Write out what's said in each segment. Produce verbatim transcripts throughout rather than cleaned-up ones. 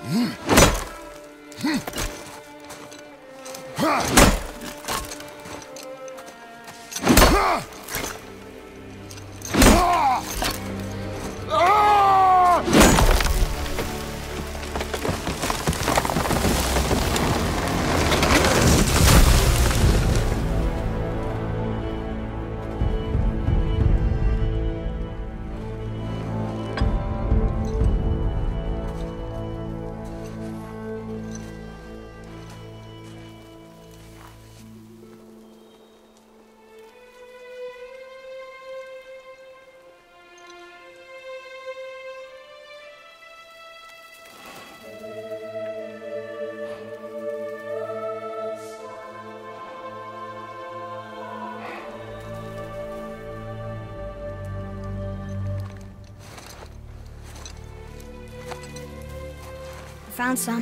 Found some.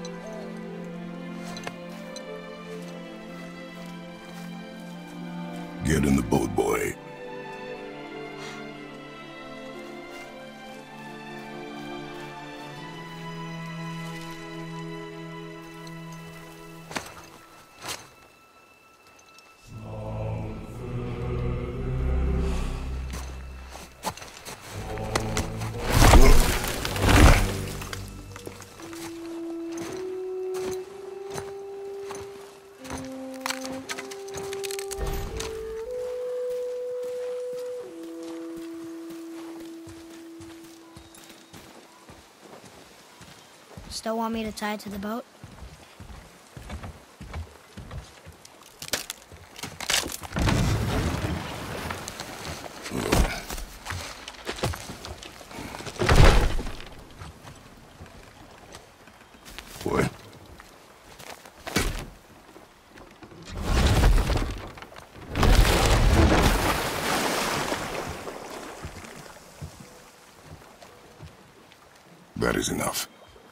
Get in the boat, boy. Still want me to tie it to the boat? Boy. That is enough.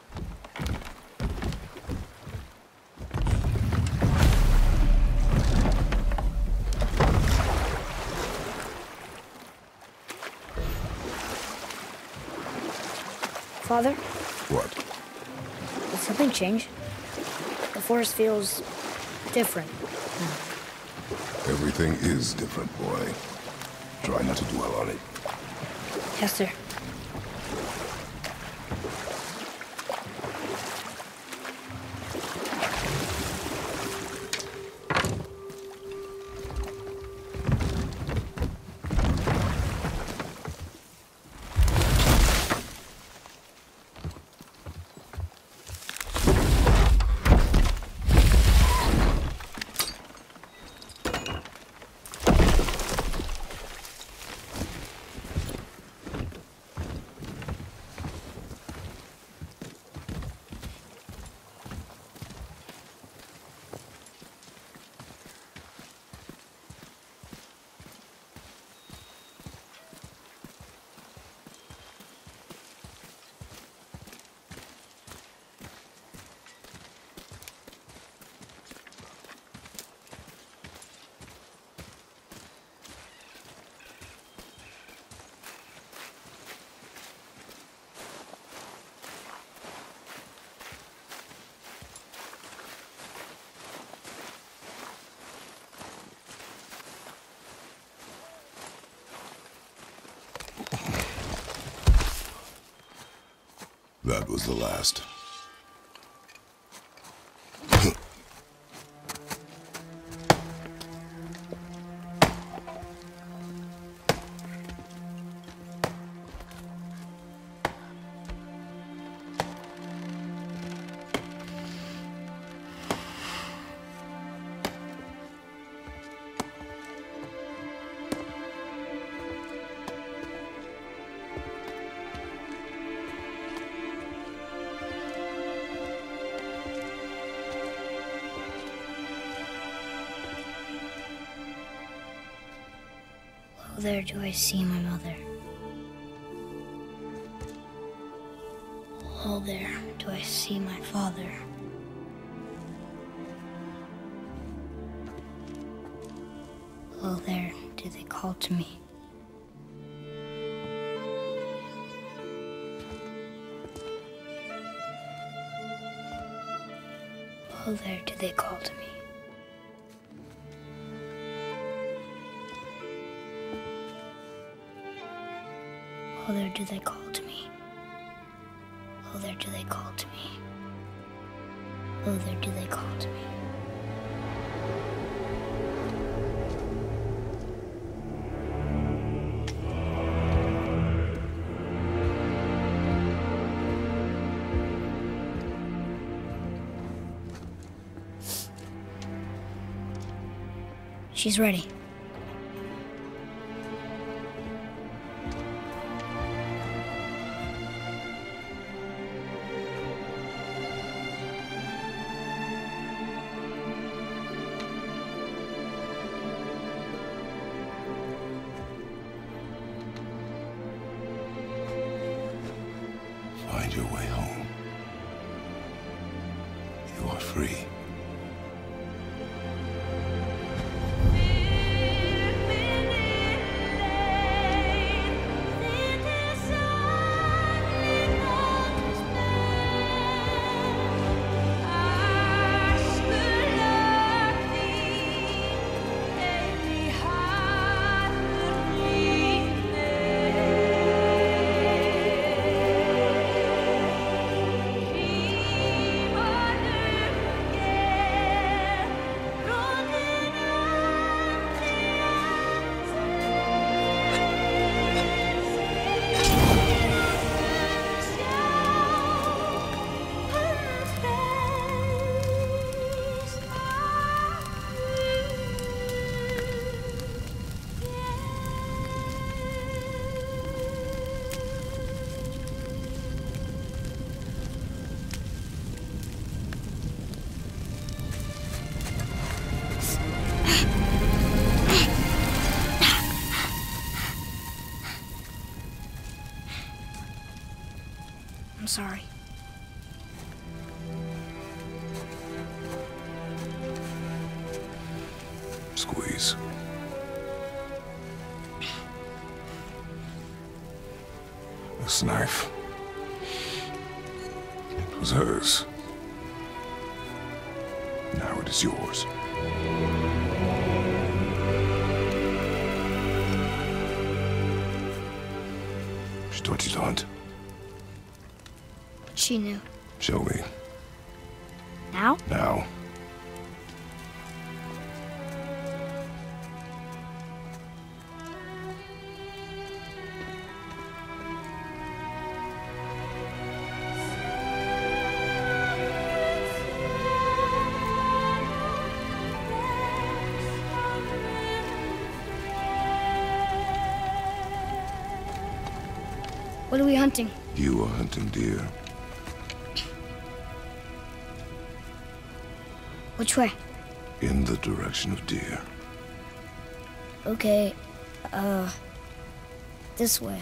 Father? What? Did something change? The forest feels different. Everything is different, boy. Try not to dwell on it. Yes, sir. That was the last. Oh, there do I see my mother. Oh, there do I see my father. Oh, there do they call to me. Oh, there do they call to me. Oh, there do they call to me. Oh, there do they call to me. Oh, there do they call to me. She's ready. Find your way home. You are free. I'm sorry. Squeeze. This knife. It was hers. Now it is yours. She taught you to hunt. She knew. Show me. Now? Now. What are we hunting? You are hunting deer. Which way? In the direction of deer. Okay, uh, this way.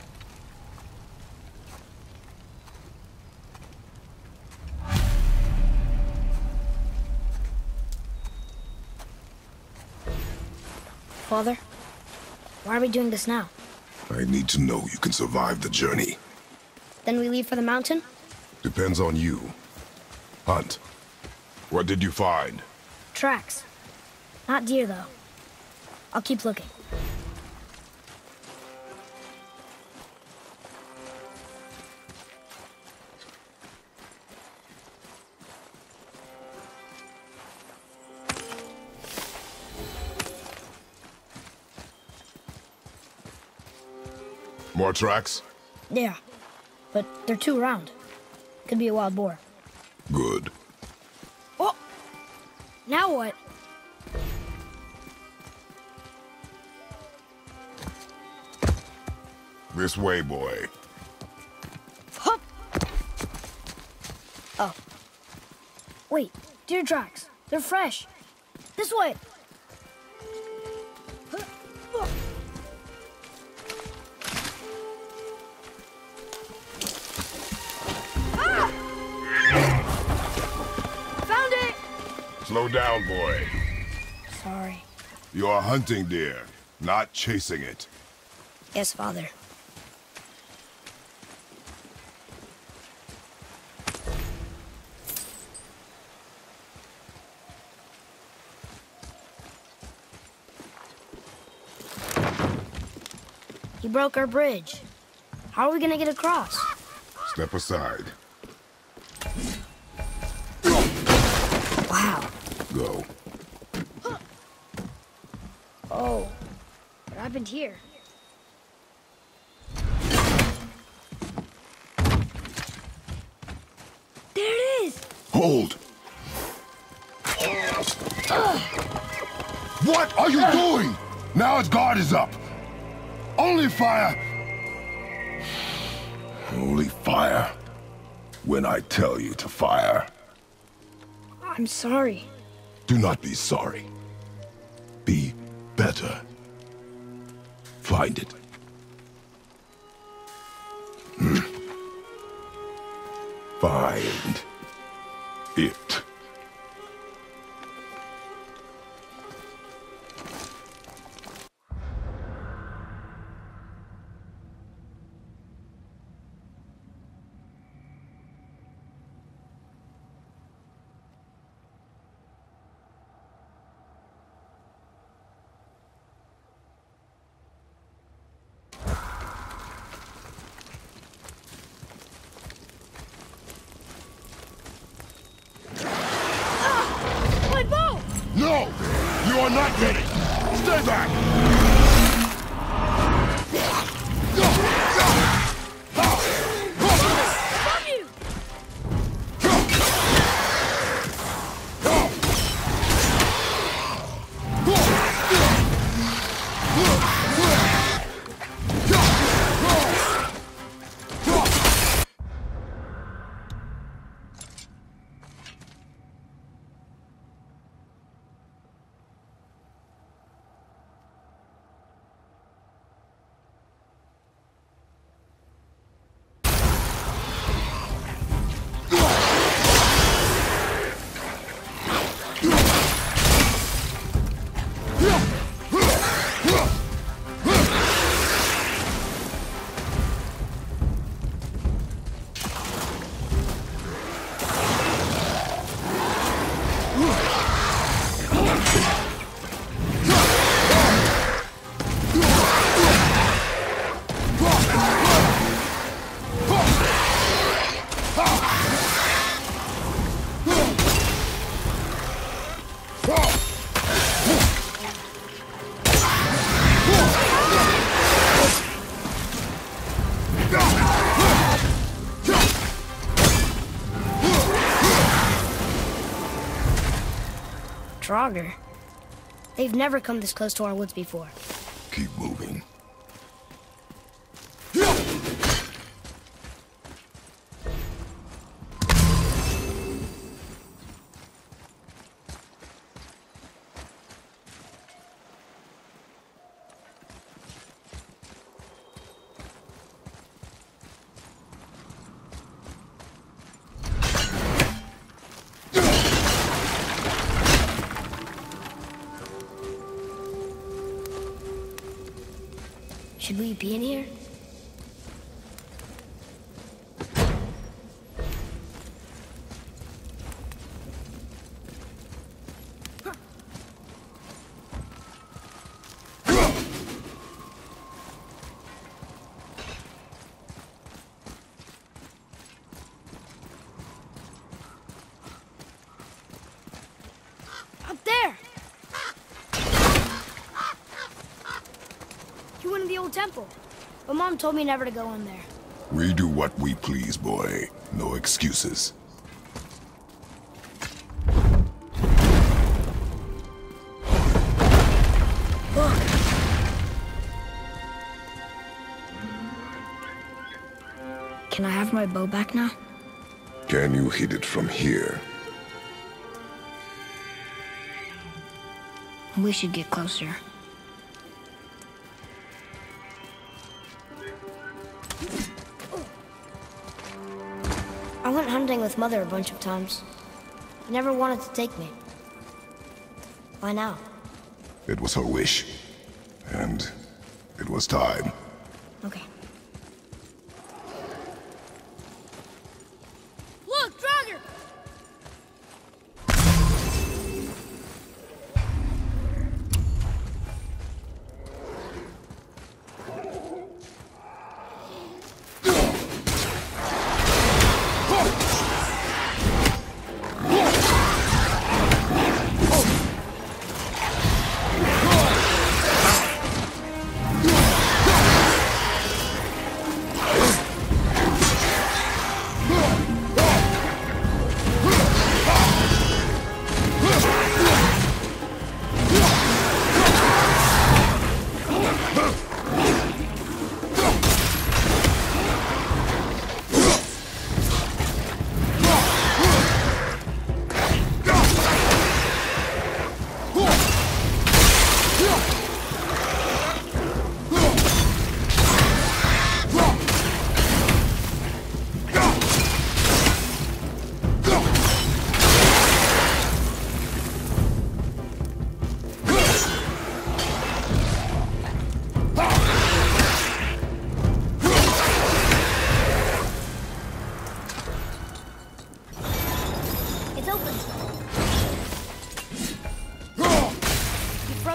Father, why are we doing this now? I need to know you can survive the journey. Then we leave for the mountain? Depends on you. Hunt. What did you find? Tracks. Not deer, though. I'll keep looking. More tracks? Yeah, but they're too round. Could be a wild boar. Good. Oh! Now what? This way, boy. Hup! Oh. Wait, deer tracks. They're fresh. This way! Slow down, boy. Sorry. You are hunting deer, not chasing it. Yes, Father. broke our bridge. How are we gonna get across? Step aside. Wow. Go. Oh, what happened here? There it is! Hold! What are you doing? Now its guard is up. Only fire. Only fire. When I tell you to fire. I'm sorry. Do not be sorry. Be better. Find it. Hmm. Find it. No! You are not ready! Stay back! Draugr. They've never come this close to our woods before. Keep moving. Should we be in here? Up there! You went in the old temple. But Mom told me never to go in there. We do what we please, boy. No excuses. Look! Can I have my bow back now? Can you hit it from here? We should get closer. I went hunting with Mother a bunch of times. She never wanted to take me. Why now? It was her wish. And it was time. Okay. Look, Draugr!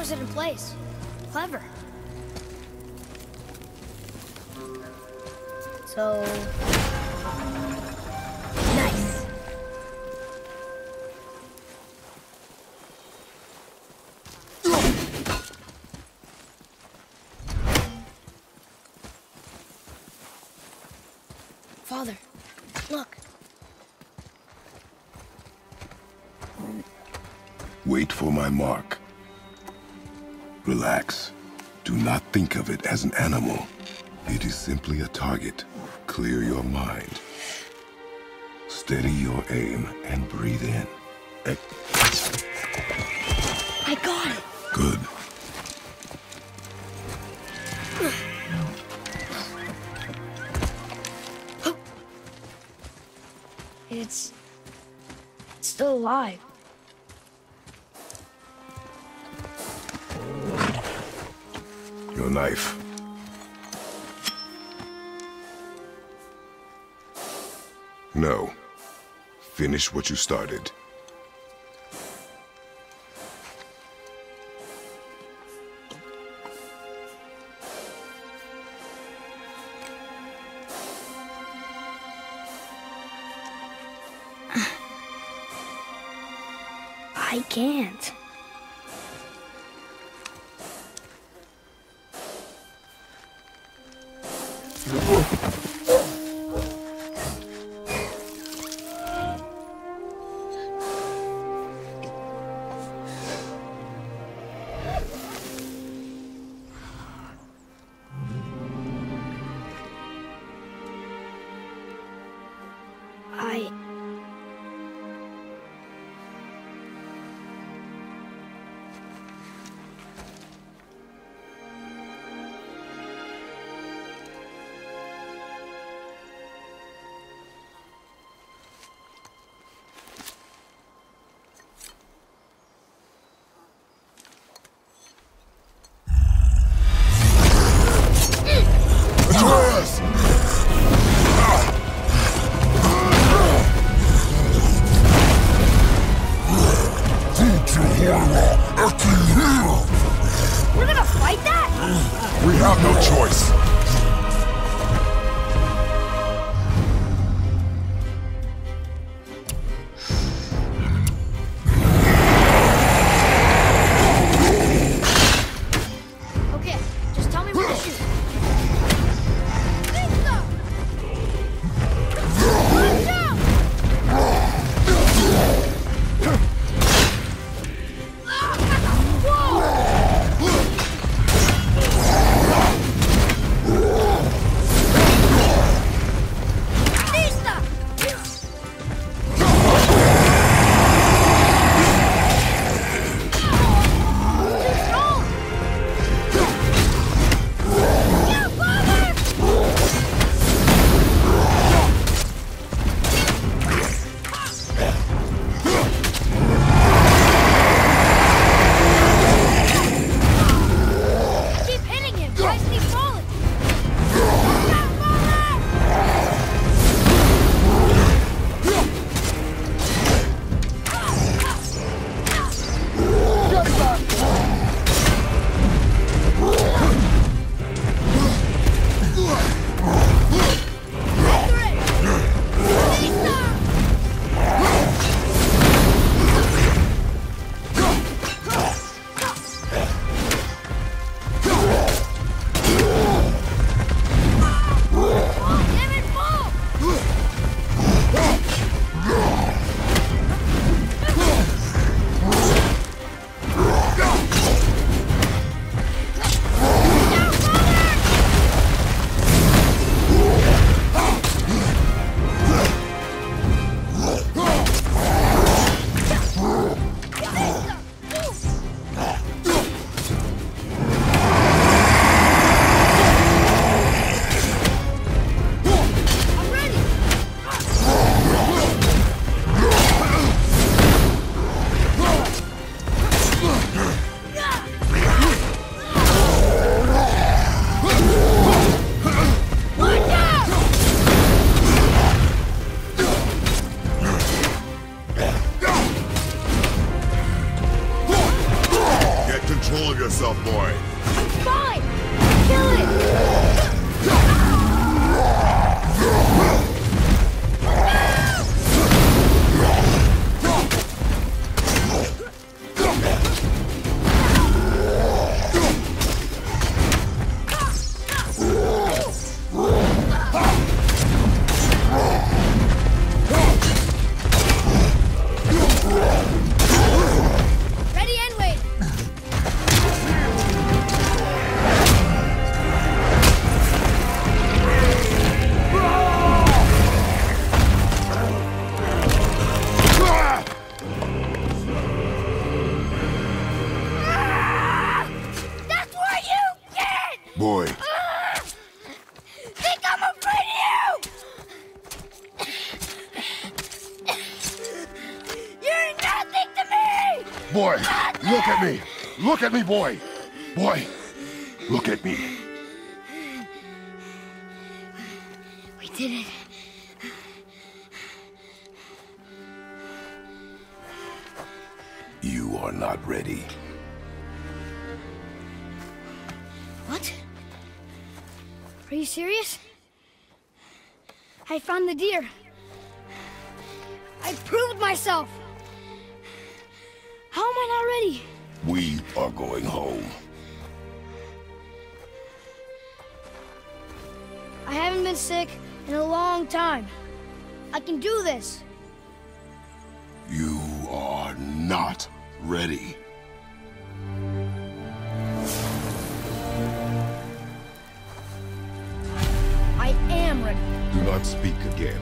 froze it in place. Clever. So... nice. Father, look. Wait for my mark. Relax. Do not think of it as an animal. It is simply a target. Clear your mind. Steady your aim and breathe in. Ex- I got it. Good. It's... it's still alive. Your knife. No. Finish what you started. I can't. I... Atreus! Boy, look at me. Look at me, boy. Boy, look at me. We did it. You are not ready. What? Are you serious? I found the deer. I proved myself. How am I not ready? We are going home. I haven't been sick in a long time. I can do this. You are not ready. I am ready. Do not speak again.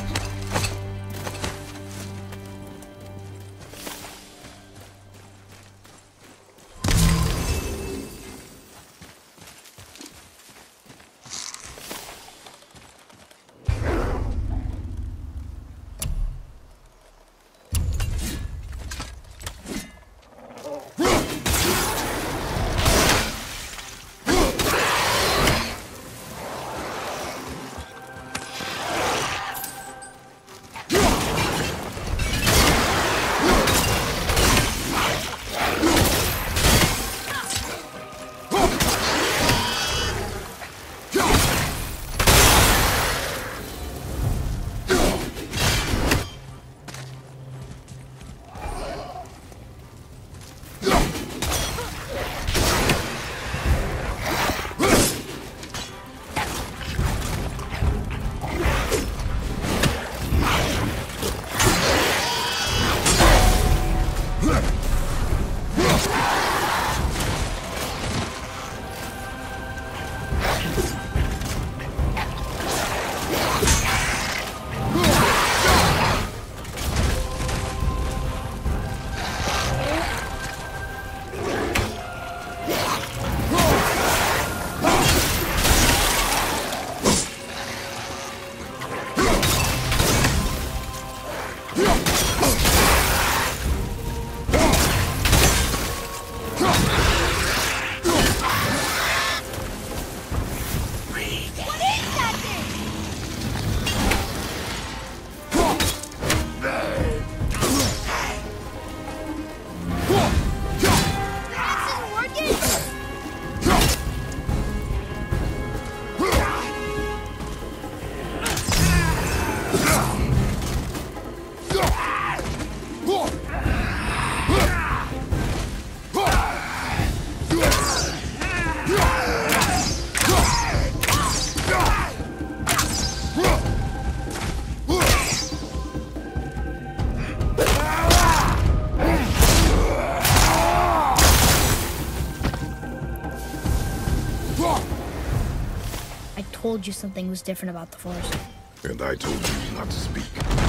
I told you something was different about the forest. And I told you not to speak.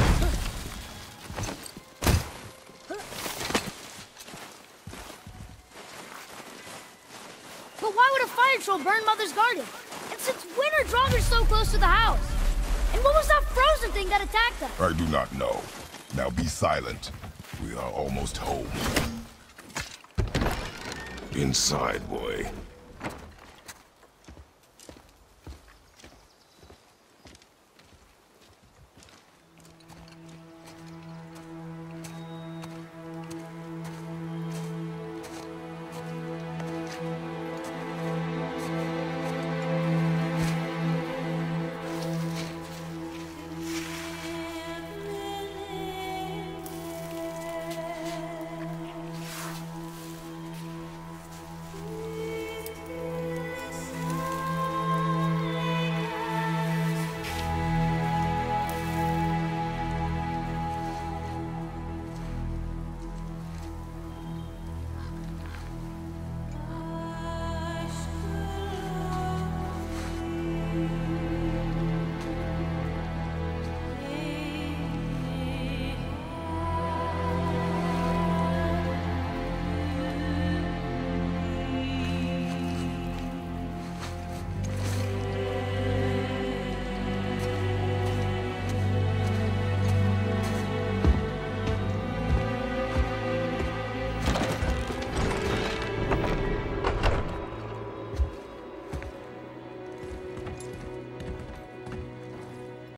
But why would a fire troll burn Mother's garden? And since when are Draugrs so close to the house? And what was that frozen thing that attacked us? I do not know. Now be silent. We are almost home. Inside, boy.